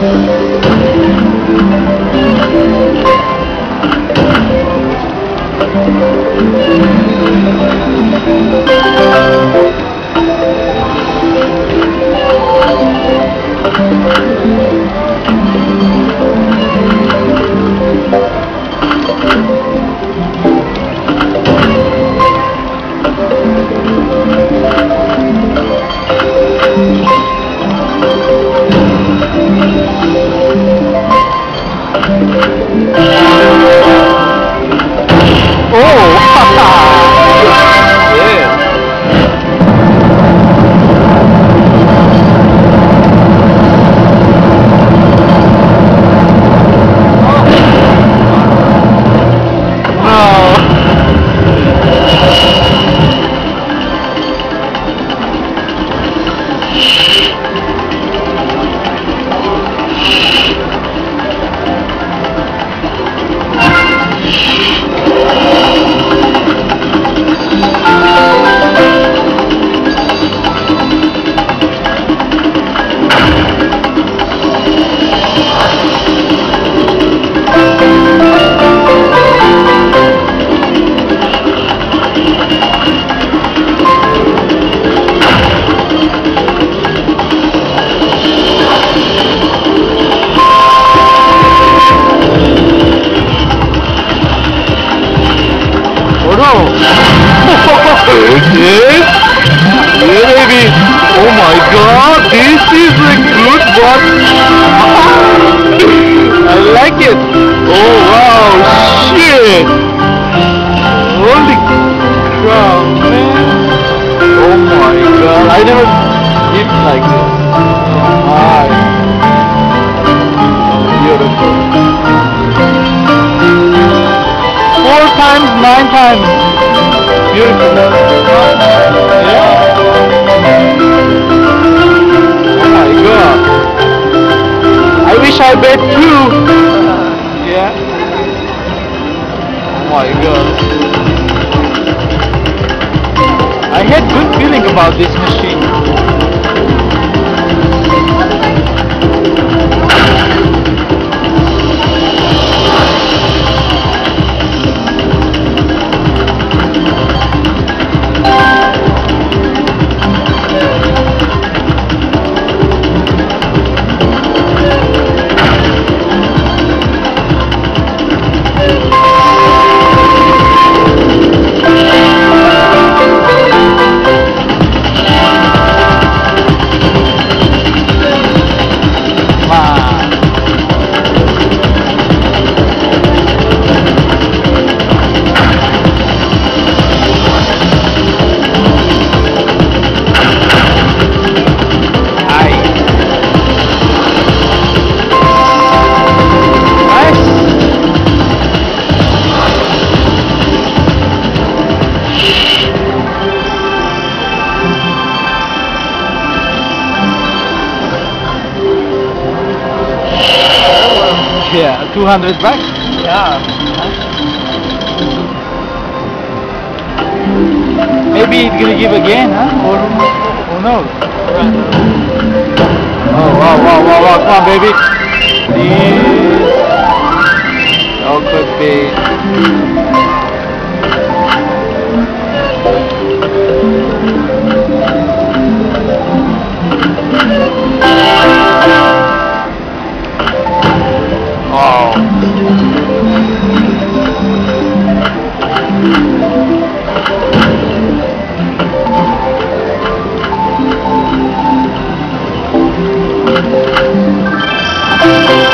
Yes? Yeah, baby. Oh my god, this is a good one. I like it. Oh wow, shit. Holy crap, man. Oh my god, I never did like this. Oh, beautiful. 4 times, 9 times. Beautiful. Yeah. Oh my god. I wish I bet 2. Yeah. Oh my god. I had good feeling about this machine. Yeah, 200 bucks? Yeah. Maybe it's gonna give again, huh? Or who knows? Oh, wow, wow, wow, wow, come on, baby. Please. Oh, could be. Oh.